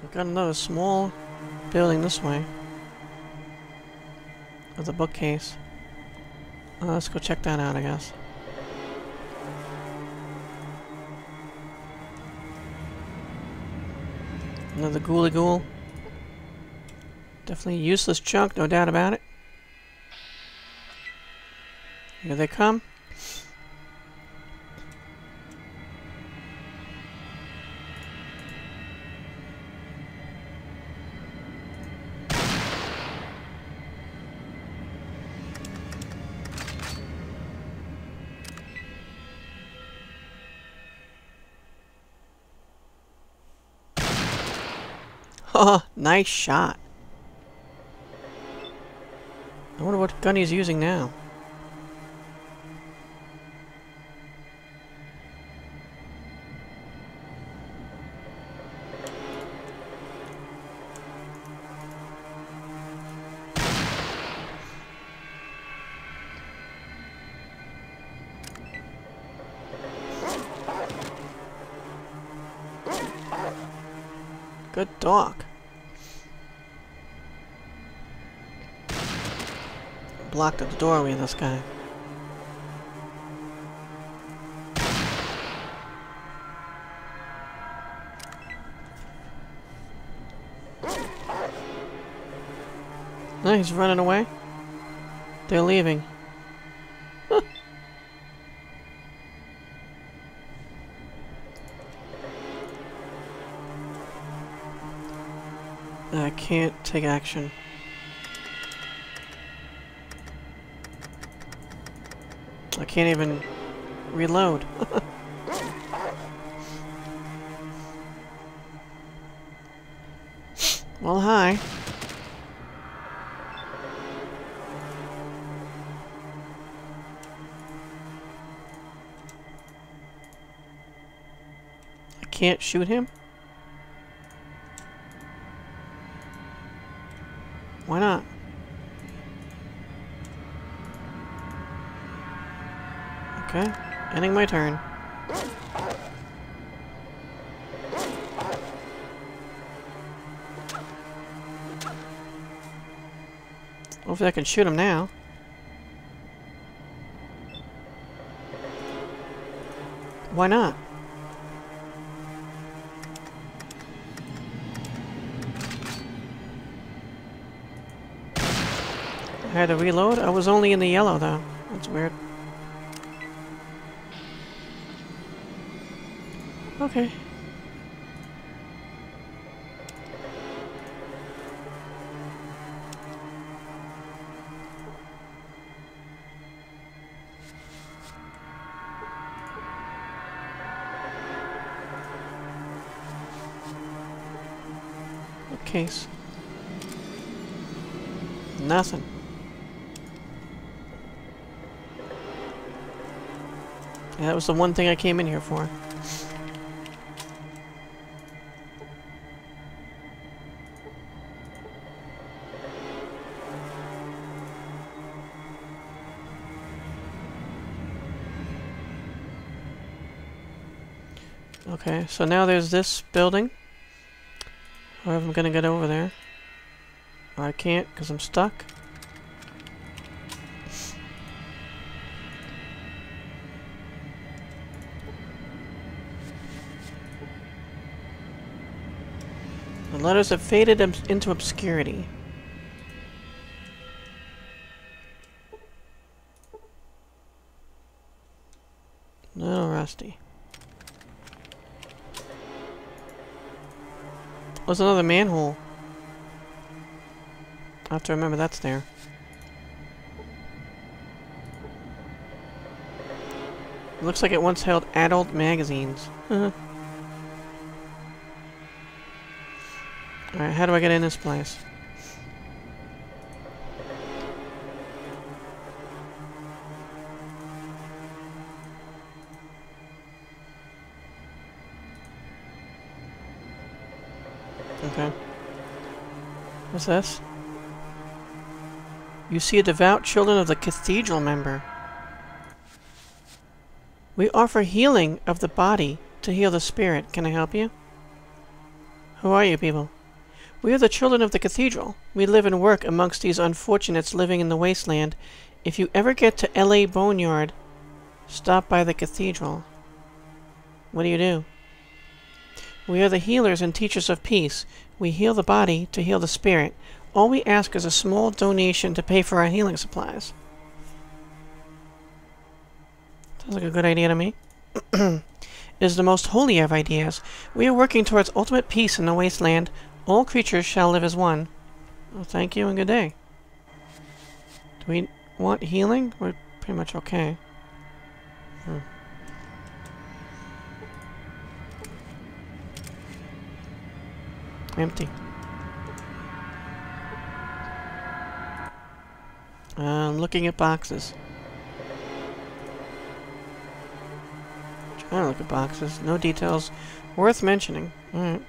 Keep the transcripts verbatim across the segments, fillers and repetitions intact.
Got another small building this way. With a bookcase. Uh, let's go check that out, I guess. Another ghouly ghoul. Definitely useless junk, no doubt about it. Here they come. Oh, nice shot. I wonder what gun he's using now. Good dog. Blocked at the doorway, this guy. No, he's running away. They're leaving. Huh. I can't take action. I can't even reload. Well, hi. I can't shoot him? Why not? Okay, ending my turn. Hopefully I can shoot him now. Why not? I had to reload? I was only in the yellow though. That's weird. Okay. What case? Nothing. Yeah, that was the one thing I came in here for. Okay, so now there's this building. However, I'm gonna get over there. Or I can't, because I'm stuck. The letters have faded into obscurity. No, rusty. There's another manhole. I have to remember that's there. It looks like it once held adult magazines. Alright, how do I get in this place? Okay. What's this? You see a devout children of the Cathedral member. We offer healing of the body to heal the spirit. Can I help you? Who are you people? We are the children of the Cathedral. We live and work amongst these unfortunates living in the Wasteland. If you ever get to L A Boneyard, stop by the Cathedral. What do you do? We are the healers and teachers of peace. We heal the body to heal the spirit. All we ask is a small donation to pay for our healing supplies. Sounds like a good idea to me. It is the most holy of ideas. We are working towards ultimate peace in the Wasteland. All creatures shall live as one. Well, thank you and good day. Do we want healing? We're pretty much okay. Hmm. Empty. Uh, I'm looking at boxes. Trying to look at boxes. No details worth mentioning. Alright.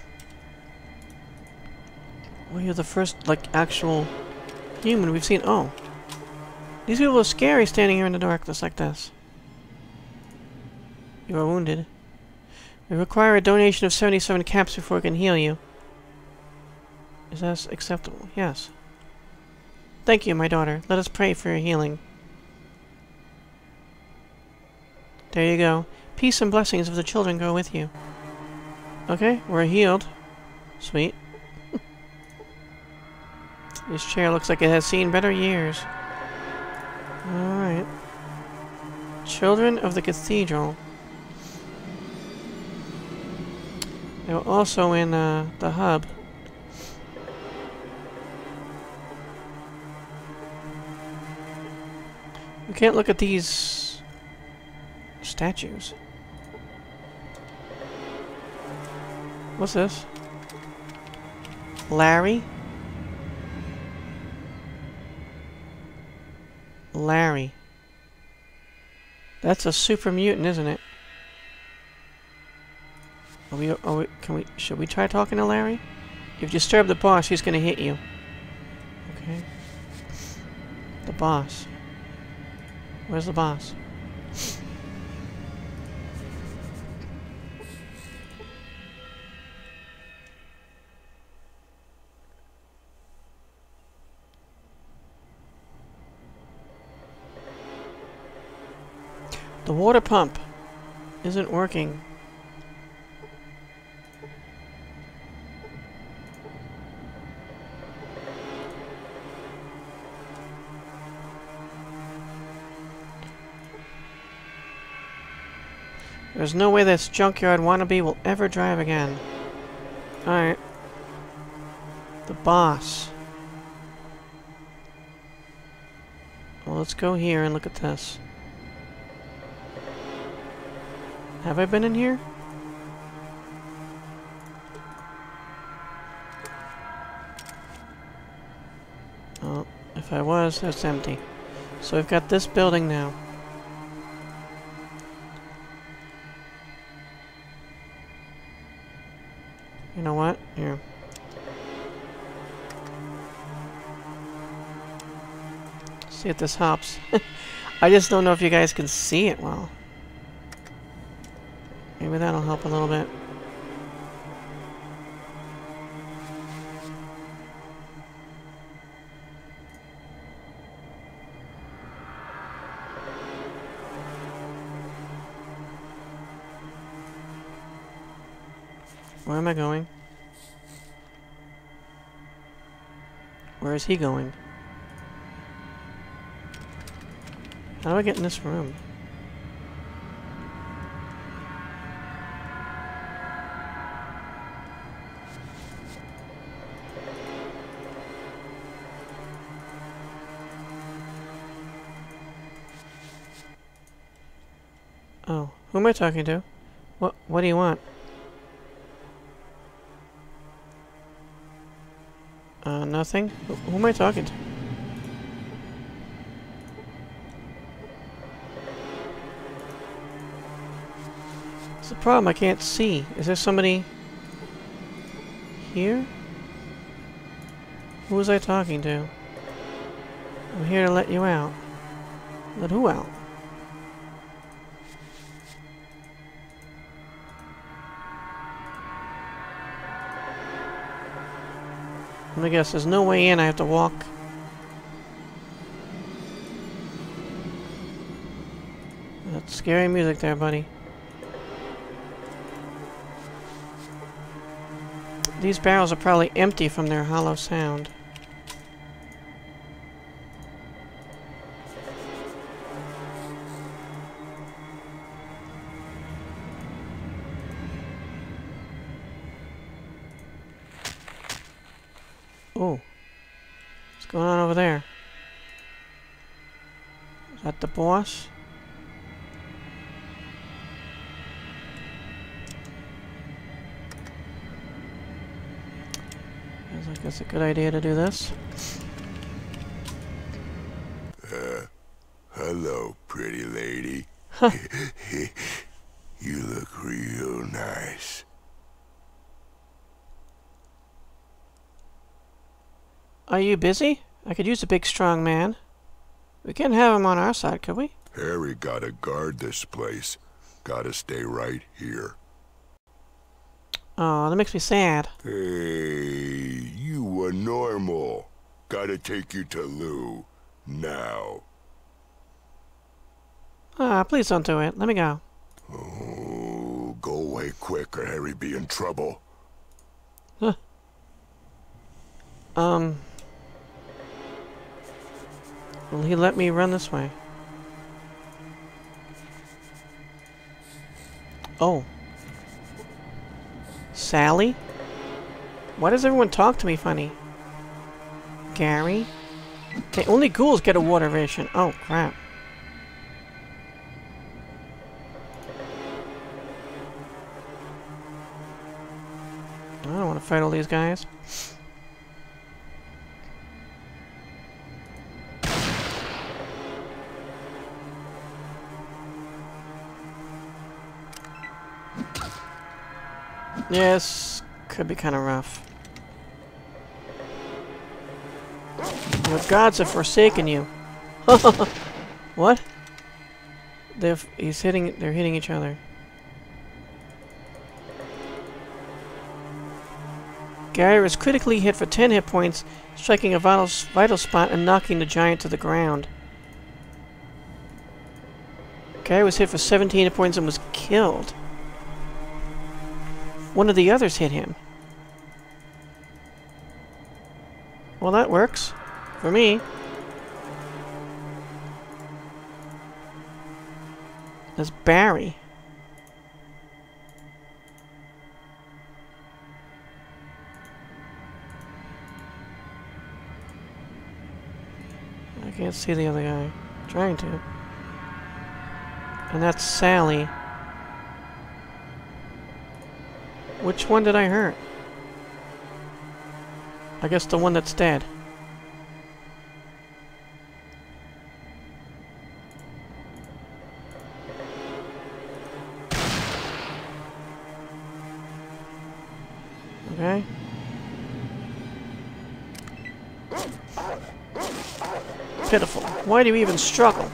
Well, you're the first, like, actual human we've seen. Oh. These people are scary standing here in the darkness like this. You are wounded. We require a donation of seventy-seven caps before we can heal you. Is that acceptable? Yes. Thank you, my daughter. Let us pray for your healing. There you go. Peace and blessings of the children go with you. Okay, we're healed. Sweet. This chair looks like it has seen better years. Alright. Children of the Cathedral. They were also in uh, the hub. We can't look at these statues. What's this? Larry? Larry. That's a super mutant, isn't it? Are we, are we, can we, should we try talking to Larry? If you disturb the boss, he's gonna hit you. Okay. The boss. Where's the boss? The water pump isn't working. There's no way this junkyard wannabe will ever drive again. Alright. The boss. Well, let's go here and look at this. Have I been in here? Oh, if I was, that's empty. So we've got this building now. You know what? Here. See if this hops. I just don't know if you guys can see it well. Maybe that'll help a little bit. Where am I going? Where is he going? How do I get in this room? Oh, who am I talking to? What what do you want? Uh, nothing? Who, who am I talking to? What's the problem? I can't see. Is there somebody here? Who was I talking to? I'm here to let you out. Let who out? Let me guess, there's no way in, I have to walk. That's scary music there, buddy. These barrels are probably empty from their hollow sound. Oh. What's going on over there? Is that the boss? Feels like it's a good idea to do this. Uh, hello, pretty lady. You look real nice. Are you busy? I could use a big strong man. We can't have him on our side, could we? Harry gotta guard this place. Gotta stay right here. Oh, that makes me sad. Hey, you were normal. Gotta take you to Lou. Now. Ah, please don't do it. Let me go. Oh, go away quick or Harry be in trouble. Huh. Um... Will he let me run this way? Oh. Sally? Why does everyone talk to me funny? Gary? Hey, only ghouls get a water ration. Oh, crap. I don't want to fight all these guys. Yes, could be kind of rough. Your gods have forsaken you. What? They're he's hitting. They're hitting each other. Gary was critically hit for ten hit points, striking a vital vital spot and knocking the giant to the ground. Gary was hit for seventeen hit points and was killed. One of the others hit him. Well, that works. For me. There's Barry. I can't see the other guy. I'm trying to. And that's Sally. Which one did I hurt? I guess the one that's dead. Okay. Pitiful. Why do you even struggle?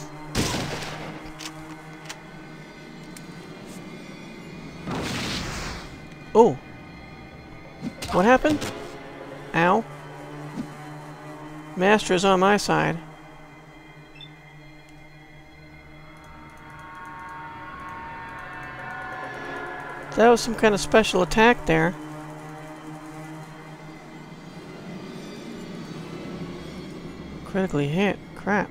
Oh. What happened? Ow. Master is on my side. That was some kind of special attack there. Critically hit. Crap.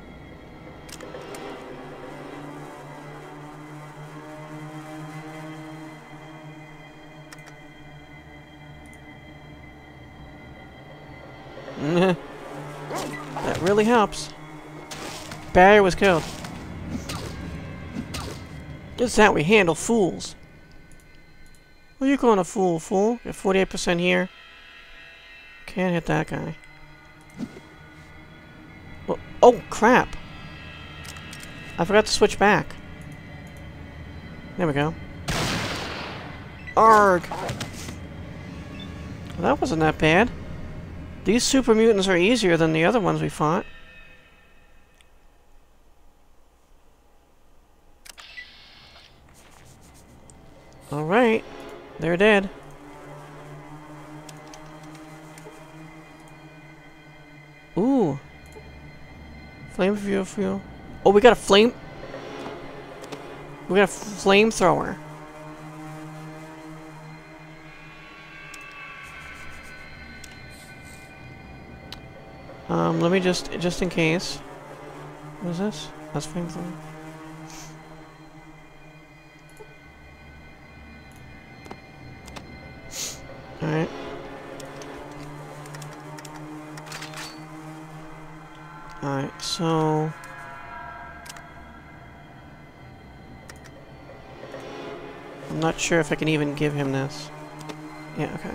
That really helps. Barry was killed. This is how we handle fools. What are you calling a fool, fool? You're forty-eight percent here. Can't hit that guy. Well, oh, crap. I forgot to switch back. There we go. Arg! Well, that wasn't that bad. These super mutants are easier than the other ones we fought. Alright. They're dead. Flame fuel fuel. Oh, we got a flame. We got a flamethrower. Um, let me just, just in case. What is this? That's flamethrower. Alright. Alright, so... I'm not sure if I can even give him this. Yeah, okay.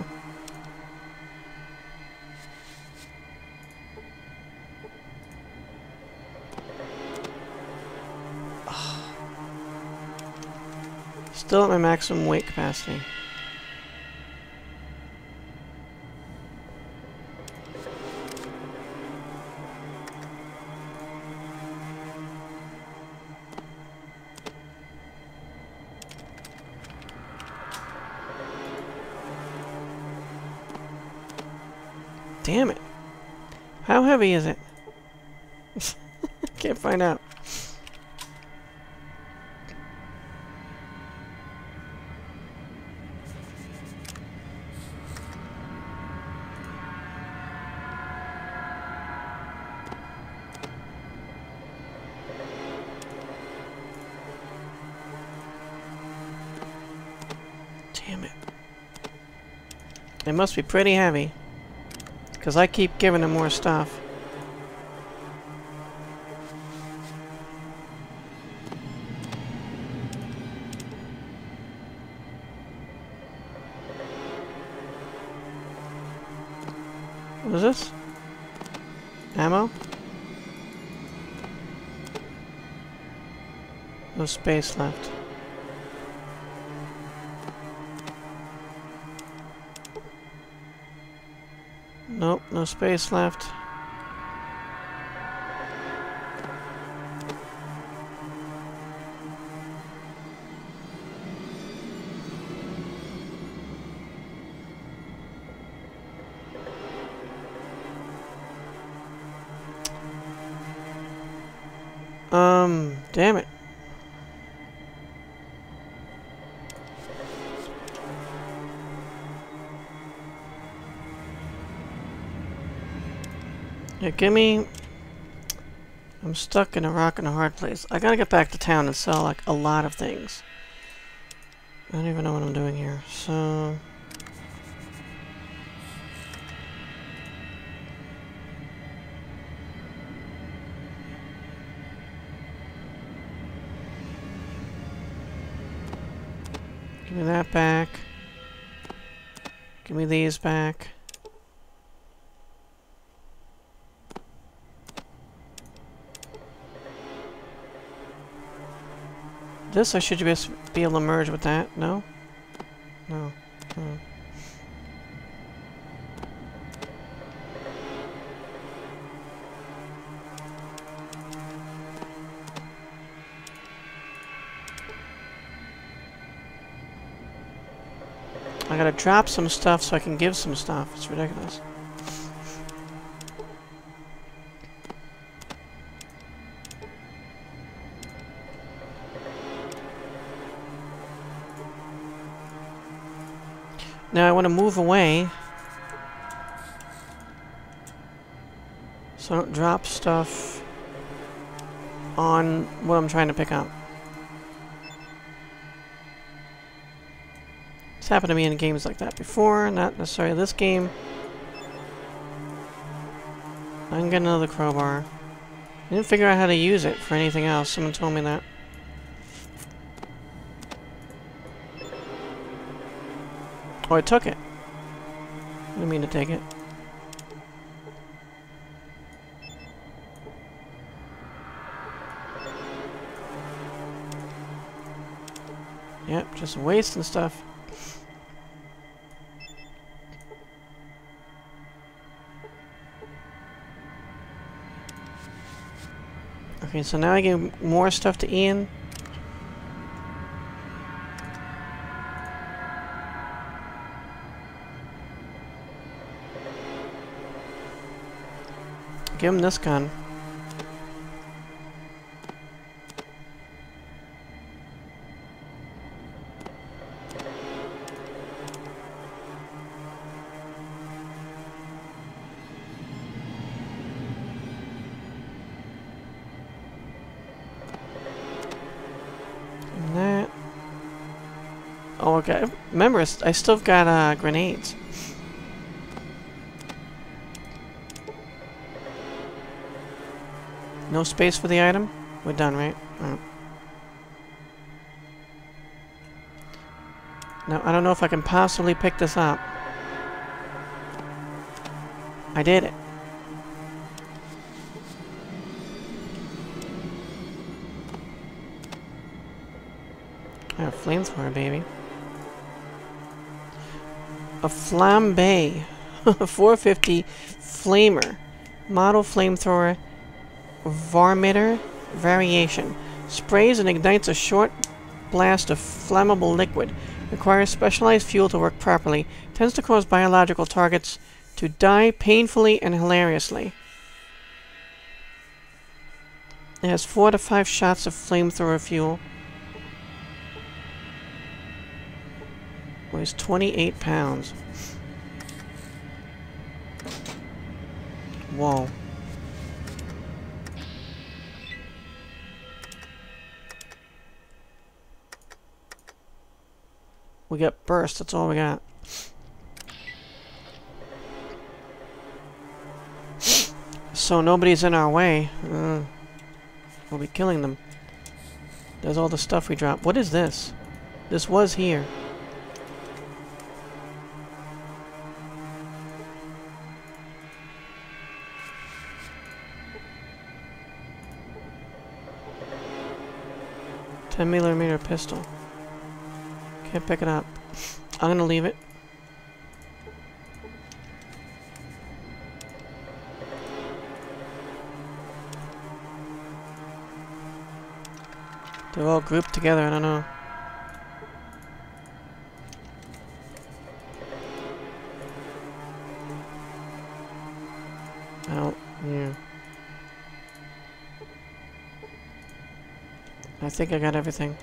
Still at my maximum weight capacity. Damn it. How heavy is it? Can't find out. Damn it. It must be pretty heavy. Because I keep giving him more stuff. What is this? Ammo? No space left. Nope, no space left. Um, damn it. Yeah, give me... I'm stuck in a rock and a hard place. I gotta get back to town and sell, like, a lot of things. I don't even know what I'm doing here, so... Give me that back. Give me these back. This I should just be able to merge with that. No? No. No. I gotta drop some stuff so I can give some stuff. It's ridiculous. Now I want to move away so I don't drop stuff on what I'm trying to pick up. It's happened to me in games like that before, not necessarily this game. I can get another crowbar. I didn't figure out how to use it for anything else. Someone told me that. Oh, I took it. I didn't mean to take it. Yep, just wasting stuff. Okay, so now I give more stuff to Ian. Give him this gun. Oh, okay. Remember, it's- I still got uh, grenades. No space for the item? We're done, right? Alright. Now, I don't know if I can possibly pick this up. I did it. I have a flamethrower, baby. A flambe. four fifty flamer. Model flamethrower. Varmitter variation. Sprays and ignites a short blast of flammable liquid. Requires specialized fuel to work properly. Tends to cause biological targets to die painfully and hilariously. It has four to five shots of flamethrower fuel. Weighs twenty-eight pounds. Whoa. We got burst, that's all we got. So nobody's in our way. Uh, we'll be killing them. There's all the stuff we dropped. What is this? This was here. ten millimeter pistol. Can't pick it up. I'm gonna leave it. They're all grouped together, I don't know. I don't, yeah. I think I got everything.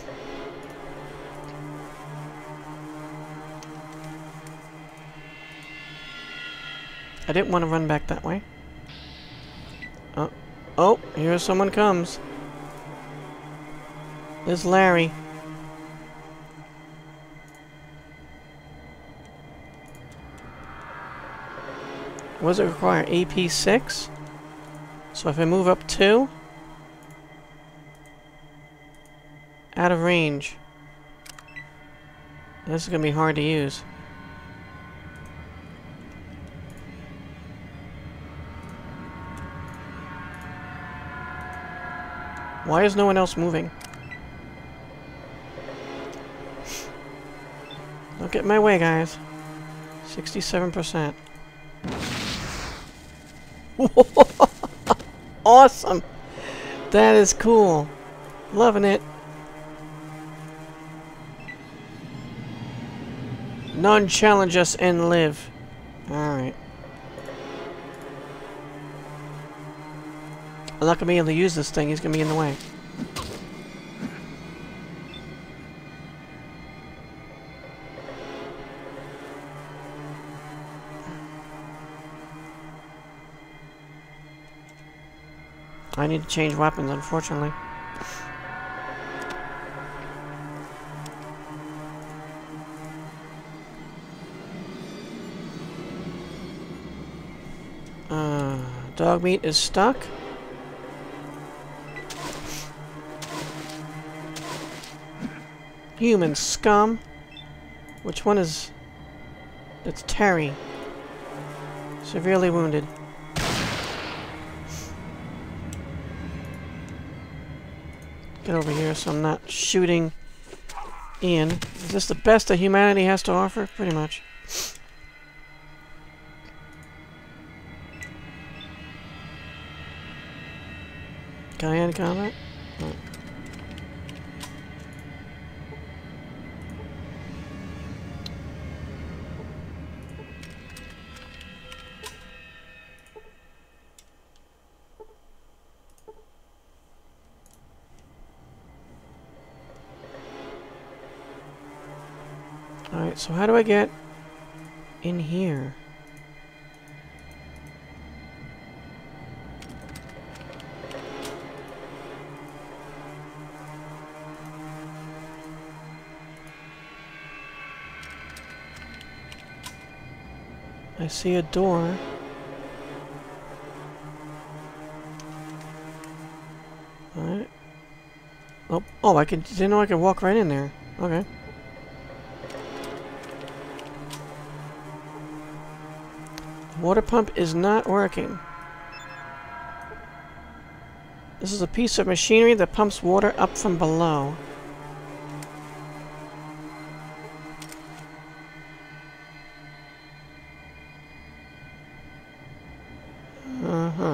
I didn't want to run back that way. Oh, oh, here someone comes. There's Larry. What does it require? A P six? So if I move up two, out of range. This is going to be hard to use. Why is no one else moving? Don't get in my way, guys. sixty-seven percent. Awesome! That is cool. Loving it. None challenge us and live. Alright. I'm not gonna be able to use this thing, he's gonna be in the way. I need to change weapons, unfortunately. Uh, dog meat is stuck. Human scum. Which one is... That's Terry. Severely wounded. Get over here so I'm not shooting in. Is this the best that humanity has to offer? Pretty much. Can I end combat? No. Alright, so how do I get in here? I see a door. Alright. Oh, oh, I can, didn't know I could walk right in there. Okay. The water pump is not working. This is a piece of machinery that pumps water up from below. Uh-huh.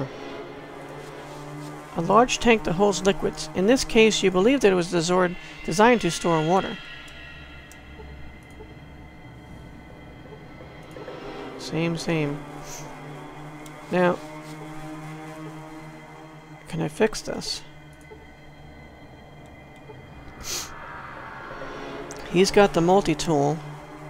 A large tank that holds liquids. In this case, you believe that it was desor- designed to store water. Same, same. Now, can I fix this? He's got the multi-tool.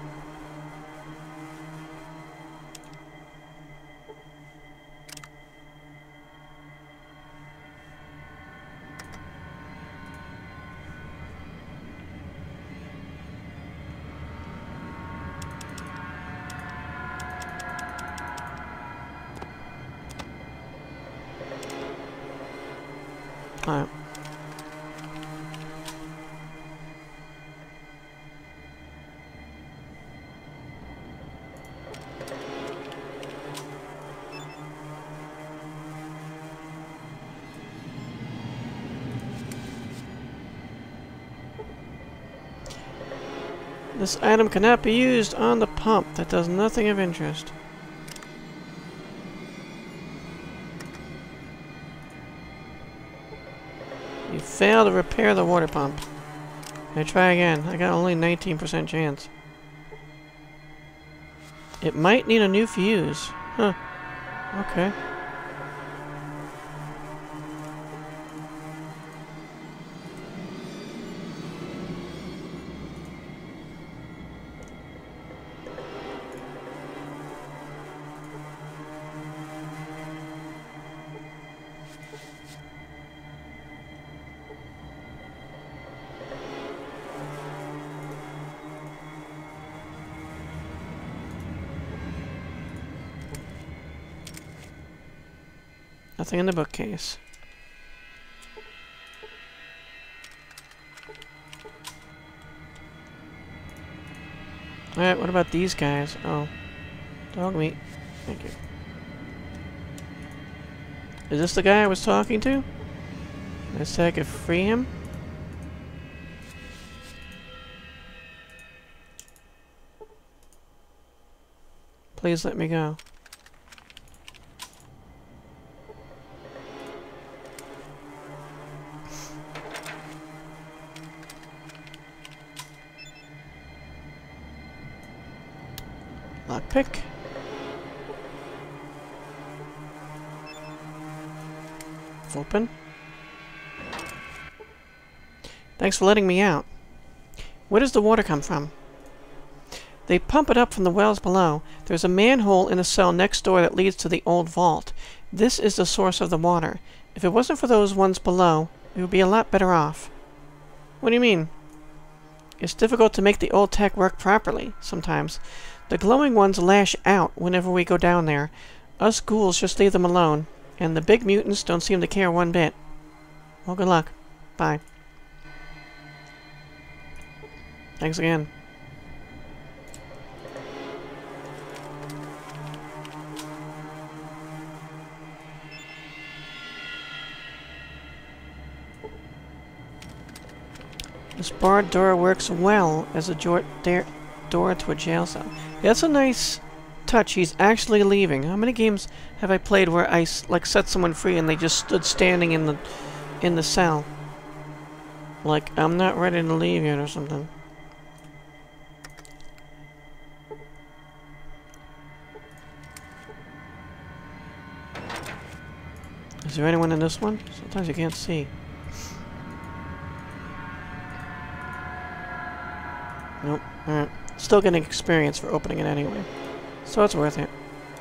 Alright. This item cannot be used on the pump. That does nothing of interest. You fail to repair the water pump. I try again. I got only nineteen percent chance. It might need a new fuse. Huh. Okay. Nothing in the bookcase. Alright, what about these guys? Oh. Dog meat. Thank you. Is this the guy I was talking to? I said I could free him? Please let me go. Lockpick. Open. Thanks for letting me out. Where does the water come from? They pump it up from the wells below. There's a manhole in a cell next door that leads to the old vault. This is the source of the water. If it wasn't for those ones below, we would be a lot better off. What do you mean? It's difficult to make the old tech work properly, sometimes. The glowing ones lash out whenever we go down there. Us ghouls just leave them alone. And the big mutants don't seem to care one bit. Well, good luck. Bye. Thanks again. This barred door works well as a door to a jail cell. Yeah, that's a nice touch. He's actually leaving. How many games have I played where I like set someone free and they just stood standing in the in the cell? Like, I'm not ready to leave yet or something. Is there anyone in this one? Sometimes you can't see. Nope. Alright. Still getting experience for opening it anyway. So it's worth it.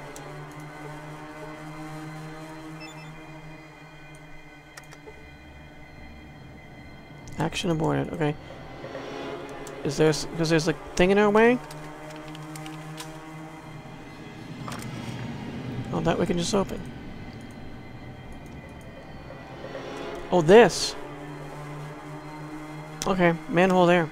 Action aborted. Okay. Is there... because there's a thing in our way? that we can just open. Oh, this. Okay, manhole there.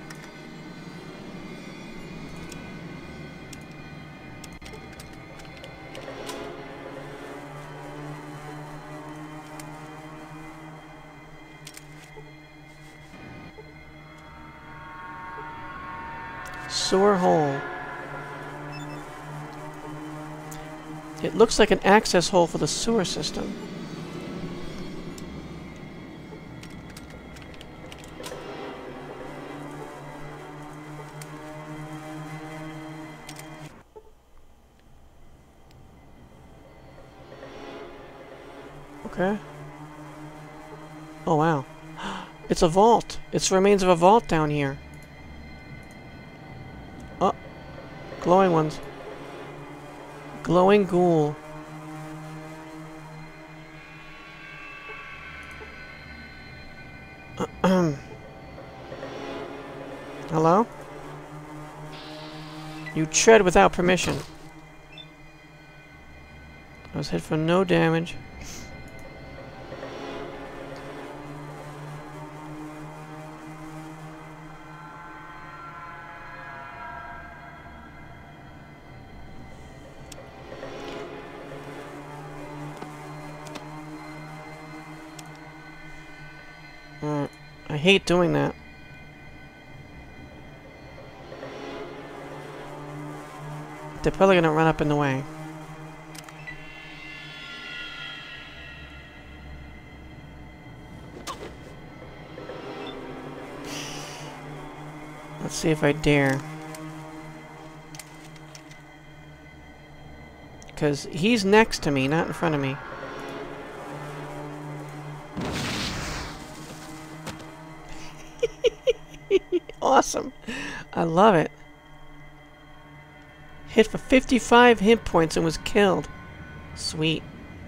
Sewer hole. It looks like an access hole for the sewer system. Okay. Oh wow. It's a vault. It's the remains of a vault down here. Oh. Glowing ones. Glowing ghoul. Hello? You tread without permission. I was hit for no damage. Uh, I hate doing that. They're probably gonna run up in the way. Let's see if I dare. Because he's next to me, not in front of me. Awesome. I love it. Hit for fifty-five hit points and was killed. Sweet.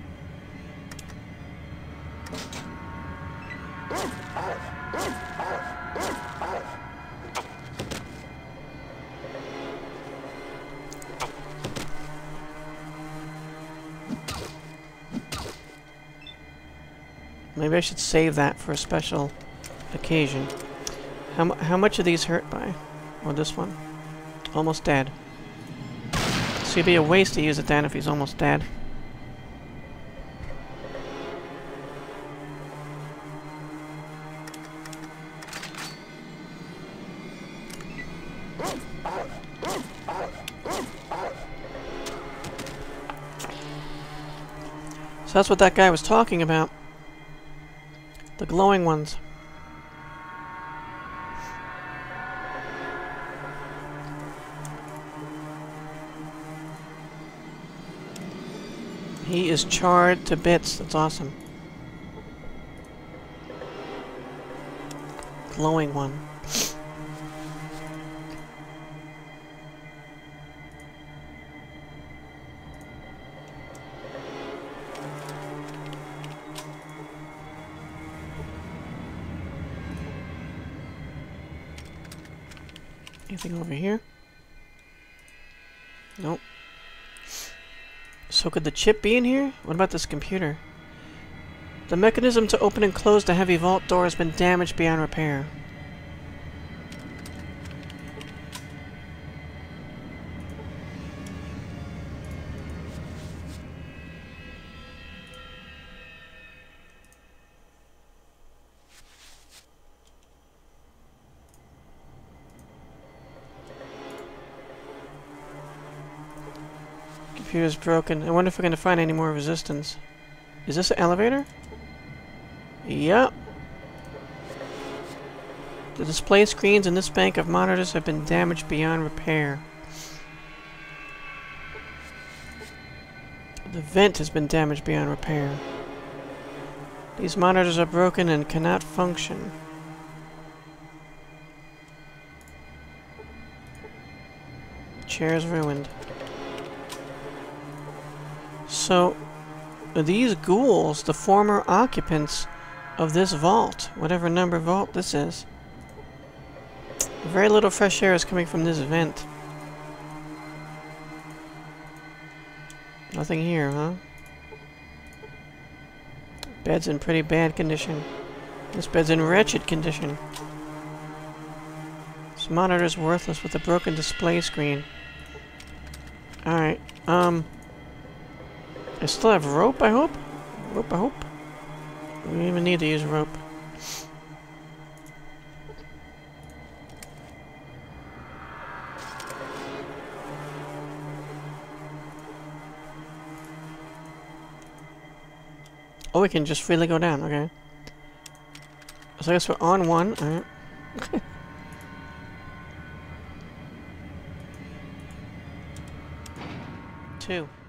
Maybe I should save that for a special occasion. How, mu how much are these hurt by? Or this one? Almost dead. So it'd be a waste to use it then if he's almost dead. So that's what that guy was talking about. The glowing ones. He is charred to bits. That's awesome. Glowing one. Anything over here? Nope. So could the chip be in here? What about this computer? The mechanism to open and close the heavy vault door has been damaged beyond repair. Computer's broken. I wonder if we're going to find any more resistance. Is this an elevator? Yep. The display screens in this bank of monitors have been damaged beyond repair. The vent has been damaged beyond repair. These monitors are broken and cannot function. Chair's ruined. So, are these ghouls the former occupants of this vault? Whatever number vault this is. Very little fresh air is coming from this vent. Nothing here, huh? Bed's in pretty bad condition. This bed's in wretched condition. This monitor's worthless with a broken display screen. Alright, um... I still have rope, I hope? Rope, I hope? We don't even need to use rope. Oh, we can just freely go down, okay. So I guess we're on one, alright. Two.